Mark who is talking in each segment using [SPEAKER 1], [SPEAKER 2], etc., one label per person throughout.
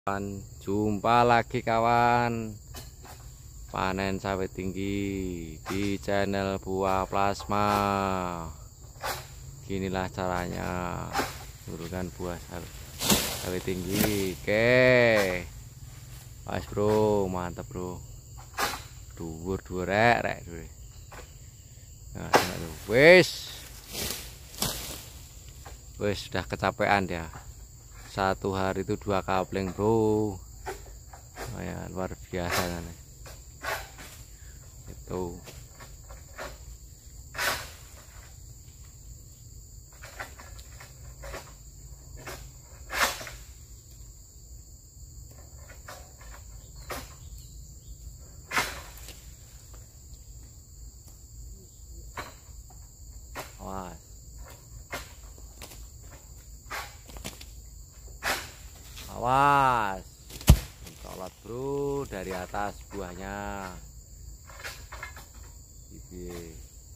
[SPEAKER 1] Jumpa lagi kawan, panen sawit tinggi di channel Buah Plasma. Ginilah caranya turunkan buah sawit tinggi. Oke, pas bro, mantap bro. Dhuwur rek dhuwur. Nah, wis sudah kecapean dia. Satu hari itu 2 kapling bro. Oh ya, luar biasa kan itu. Awas, awas, mencolot bro dari atas buahnya. Gini.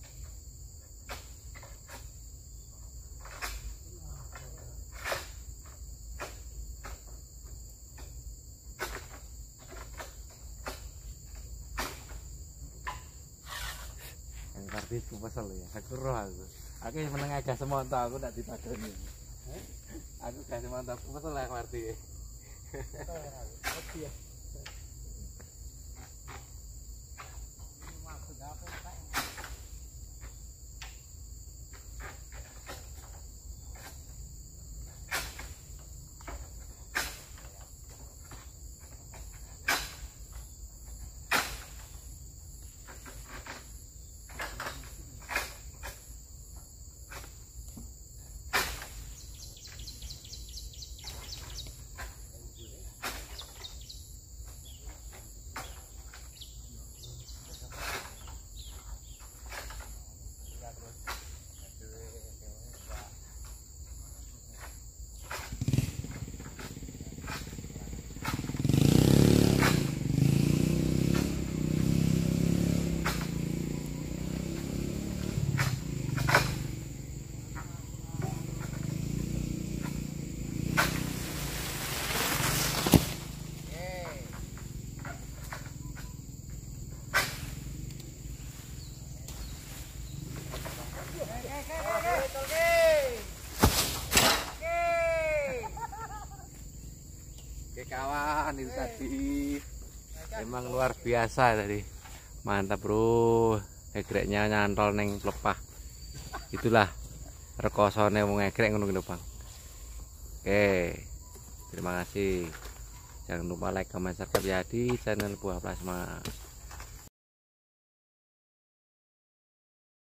[SPEAKER 1] Yang tadi aku kesel ya, aku roh aku yang menengah gas semonto, aku tidak dipadani. Aku gas semonto, aku kesel ya Marti. Oke kawan, itu tadi emang luar biasa tadi, mantap bro. Egreknya nyantol neng pelepah, itulah rekosone wong egrek ngono lho Bang. Oke, terima kasih, jangan lupa like, comment, subscribe ya di channel Buah Plasma.